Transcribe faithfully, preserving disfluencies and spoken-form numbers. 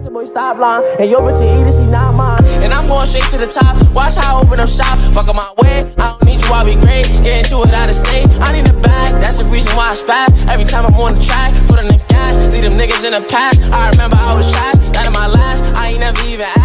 Boy, stop lying. And your bitch eat it, she not mine. And I'm going straight to the top. Watch how I open up shop. Fuck on my way. I don't need you, I'll be great. Get into it out of state. I need a bag. That's the reason why I spaz. Every time I'm on the track, put on the gas. Leave them niggas in the past. I remember I was trash. That in my last. I ain't never even asked.